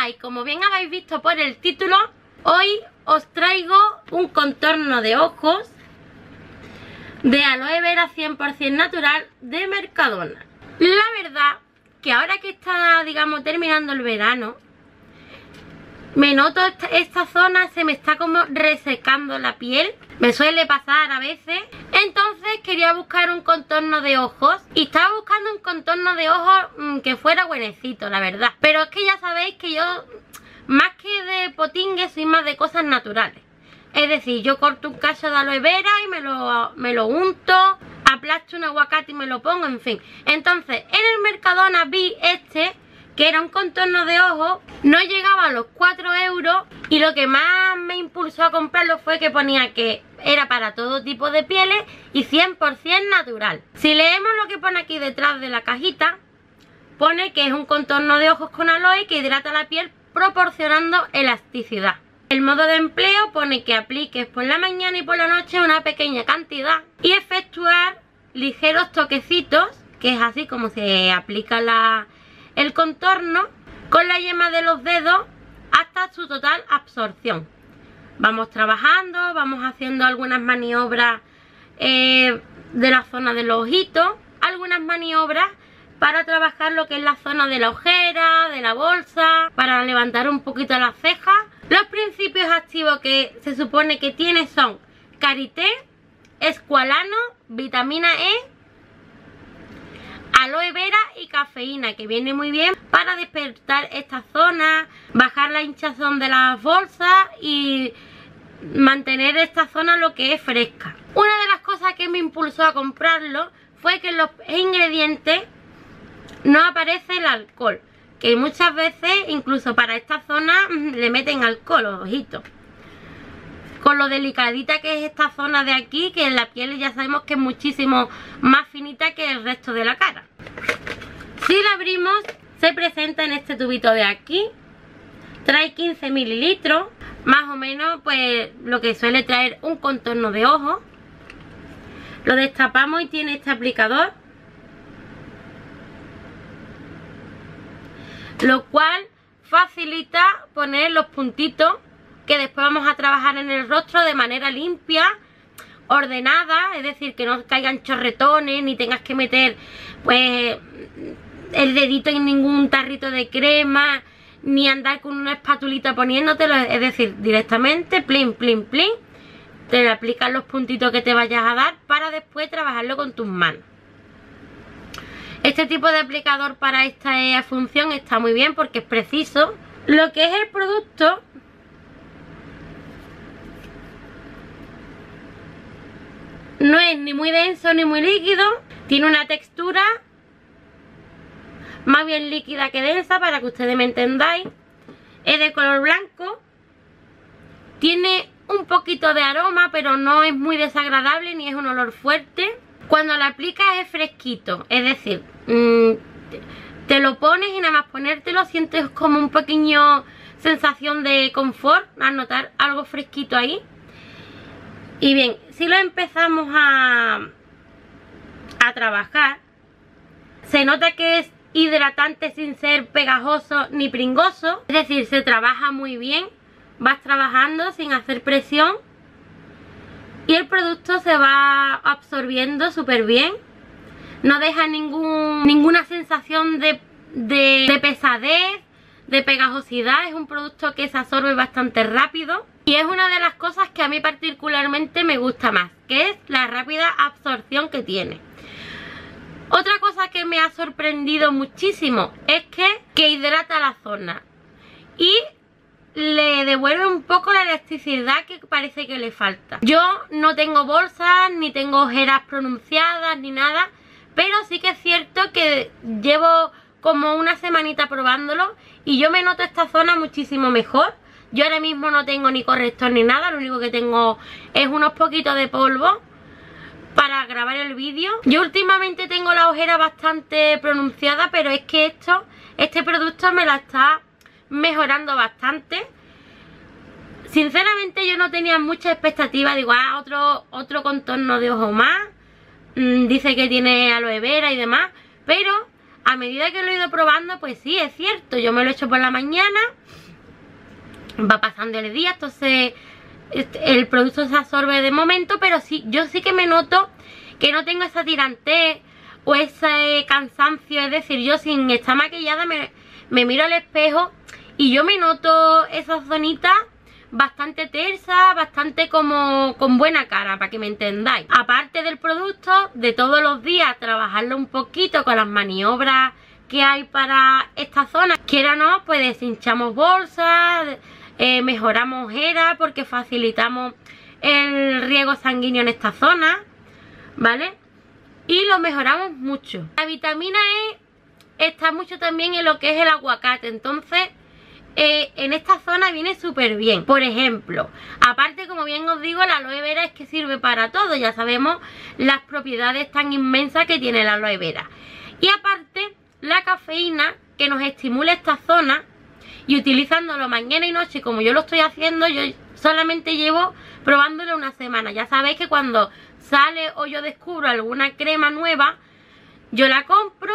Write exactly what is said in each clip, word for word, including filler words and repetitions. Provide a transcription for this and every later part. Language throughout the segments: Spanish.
Hola, y como bien habéis visto por el título, hoy os traigo un contorno de ojos de aloe vera cien por cien natural de Mercadona. La verdad que ahora que está, digamos, terminando el verano, me noto esta, esta zona se me está como resecando la piel. Me suele pasar a veces. Entonces quería buscar un contorno de ojos y estaba buscando un contorno de ojos mmm, que fuera buenecito, la verdad. Pero es que ya sabéis que yo, más que de potingue, soy más de cosas naturales. Es decir, yo corto un cacho de aloe vera y me lo, me lo unto, aplasto un aguacate y me lo pongo, en fin. Entonces, en el Mercadona vi este, que era un contorno de ojos, no llegaba a los cuatro euros, y lo que más me impulsó a comprarlo fue que ponía que era para todo tipo de pieles y cien por cien natural. Si leemos lo que pone aquí detrás de la cajita, pone que es un contorno de ojos con aloe que hidrata la piel proporcionando elasticidad. El modo de empleo pone que apliques por la mañana y por la noche una pequeña cantidad y efectuar ligeros toquecitos, que es así como se aplica la, el contorno, con la yema de los dedos hasta su total absorción. Vamos trabajando, vamos haciendo algunas maniobras eh, de la zona de los ojitos, algunas maniobras para trabajar lo que es la zona de la ojera, de la bolsa, para levantar un poquito las cejas. Los principios activos que se supone que tiene son karité, escualano, vitamina E, aloe vera y cafeína, que viene muy bien para despertar esta zona, bajar la hinchazón de las bolsas y mantener esta zona lo que es fresca. Una de las cosas que me impulsó a comprarlo fue que en los ingredientes no aparece el alcohol, que muchas veces incluso para esta zona le meten alcohol, ojito. Con lo delicadita que es esta zona de aquí, que en la piel ya sabemos que es muchísimo más finita que el resto de la cara. Si la abrimos, se presenta en este tubito de aquí. Trae quince mililitros, más o menos pues lo que suele traer un contorno de ojo. Lo destapamos y tiene este aplicador, lo cual facilita poner los puntitos que después vamos a trabajar en el rostro de manera limpia, ordenada, es decir, que no caigan chorretones, ni tengas que meter pues el dedito en ningún tarrito de crema, ni andar con una espatulita poniéndotelo, es decir, directamente, plin, plin, plin, te le aplicas los puntitos que te vayas a dar para después trabajarlo con tus manos. Este tipo de aplicador para esta función está muy bien porque es preciso. Lo que es el producto, no es ni muy denso ni muy líquido, tiene una textura más bien líquida que densa, para que ustedes me entendáis. Es de color blanco, tiene un poquito de aroma, pero no es muy desagradable ni es un olor fuerte. Cuando lo aplicas es fresquito, es decir, mmm, te lo pones y nada más ponértelo sientes como un pequeño sensación de confort, al notar algo fresquito ahí. Y bien, si lo empezamos a, a trabajar, se nota que es hidratante sin ser pegajoso ni pringoso, es decir, se trabaja muy bien, vas trabajando sin hacer presión y el producto se va absorbiendo súper bien. No deja ningún, ninguna sensación de, de, de pesadez, de pegajosidad. Es un producto que se absorbe bastante rápido y es una de las cosas que a mí particularmente me gusta más, que es la rápida absorción que tiene. Otra cosa que me ha sorprendido muchísimo es que, que hidrata la zona y le devuelve un poco la elasticidad que parece que le falta. Yo no tengo bolsas, ni tengo ojeras pronunciadas, ni nada, pero sí que es cierto que llevo como una semanita probándolo y yo me noto esta zona muchísimo mejor. Yo ahora mismo no tengo ni corrector ni nada, lo único que tengo es unos poquitos de polvo para grabar el vídeo. Yo últimamente tengo la ojera bastante pronunciada, pero es que esto, este producto me la está mejorando bastante. Sinceramente yo no tenía mucha expectativa, digo, ah, otro, otro contorno de ojo más, mm, dice que tiene aloe vera y demás, pero a medida que lo he ido probando, pues sí, es cierto, yo me lo he hecho por la mañana va pasando el día, entonces el producto se absorbe de momento, pero sí, yo sí que me noto que no tengo esa tirantez o ese cansancio. Es decir, yo sin estar maquillada me, me miro al espejo y yo me noto esa zonita bastante tersa, bastante como con buena cara, para que me entendáis. Aparte del producto, de todos los días trabajarlo un poquito con las maniobras que hay para esta zona. Quiera o no, pues deshinchamos bolsas, eh, mejoramos ojeras porque facilitamos el riego sanguíneo en esta zona, ¿vale? Y lo mejoramos mucho. La vitamina E está mucho también en lo que es el aguacate, entonces eh, en esta zona viene súper bien. Por ejemplo, aparte, como bien os digo, la aloe vera es que sirve para todo. Ya sabemos las propiedades tan inmensas que tiene la aloe vera. Y aparte, la cafeína que nos estimula esta zona, y utilizándolo mañana y noche como yo lo estoy haciendo, yo solamente llevo probándolo una semana. Ya sabéis que cuando sale o yo descubro alguna crema nueva, yo la compro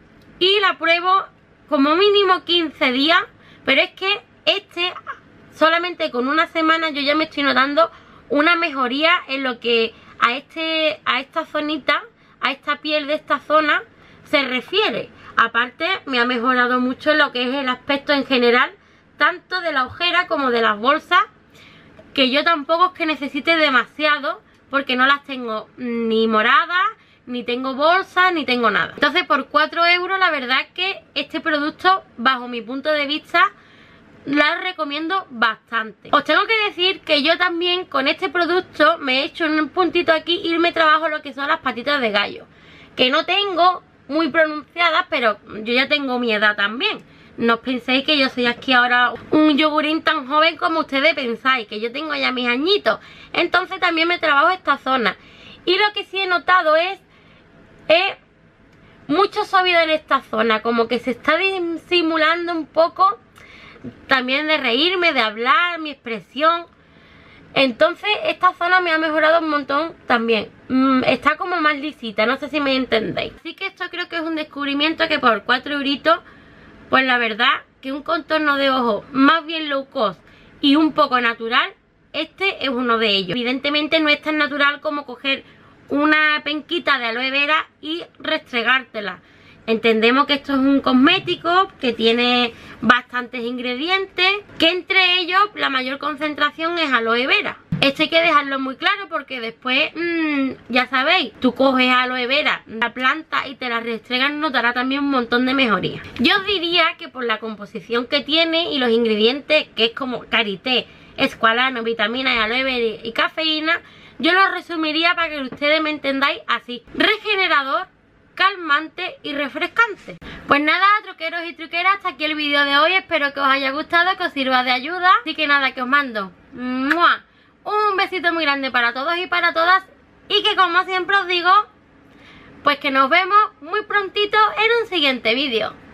y la pruebo como mínimo quince días. Pero es que este, solamente con una semana yo ya me estoy notando una mejoría en lo que a, este, a esta zonita, a esta piel de esta zona se refiere. Aparte, me ha mejorado mucho en lo que es el aspecto en general, tanto de la ojera como de las bolsas, que yo tampoco es que necesite demasiado, porque no las tengo ni moradas, ni tengo bolsas, ni tengo nada. Entonces, por cuatro euros, la verdad es que este producto, bajo mi punto de vista, la recomiendo bastante. Os tengo que decir que yo también con este producto me he hecho en un puntito aquí y me trabajo lo que son las patitas de gallo, que no tengo muy pronunciadas, pero yo ya tengo mi edad también. No os penséis que yo soy aquí ahora un yogurín tan joven como ustedes pensáis, que yo tengo ya mis añitos. Entonces también me trabajo esta zona. Y lo que sí he notado es, es mucho suavidad en esta zona, como que se está disimulando un poco también de reírme, de hablar, mi expresión. Entonces esta zona me ha mejorado un montón también. mm, Está como más lisita, no sé si me entendéis. Así que esto creo que es un descubrimiento que por cuatro euritos, pues la verdad que un contorno de ojo más bien low cost y un poco natural, este es uno de ellos. Evidentemente no es tan natural como coger una penquita de aloe vera y restregártela. Entendemos que esto es un cosmético que tiene bastantes ingredientes, que entre ellos la mayor concentración es aloe vera. Esto hay que dejarlo muy claro porque después, mmm, ya sabéis, tú coges aloe vera, la planta y te la restregas, notará también un montón de mejoría. Yo os diría que por la composición que tiene y los ingredientes, que es como karité, escualano, vitamina y aloe vera y cafeína, yo lo resumiría para que ustedes me entendáis así: regenerador, calmante y refrescante. Pues nada, truqueros y truqueras, hasta aquí el vídeo de hoy. Espero que os haya gustado, que os sirva de ayuda. Así que nada, que os mando ¡mua! Un besito muy grande para todos y para todas. Y que, como siempre os digo, pues que nos vemos muy prontito en un siguiente vídeo.